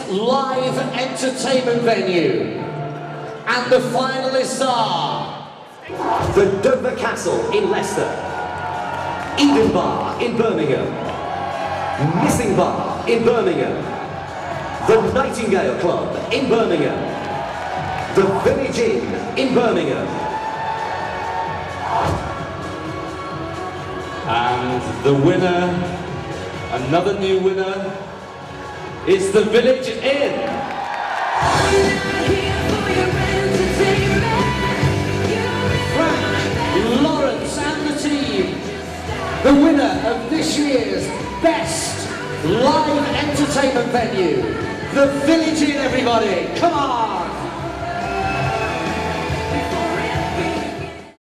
live entertainment venue. And the finalists are... The Dover Castle in Leicester, Eden Bar in Birmingham, Missing Bar in Birmingham, the Nightingale Club in Birmingham, the Village Inn in Birmingham. And the winner, another new winner, is the Village Inn. Frank, Lawrence and the team, the winner of this year's Best Live Entertainment Venue, the Village Inn, everybody, come on!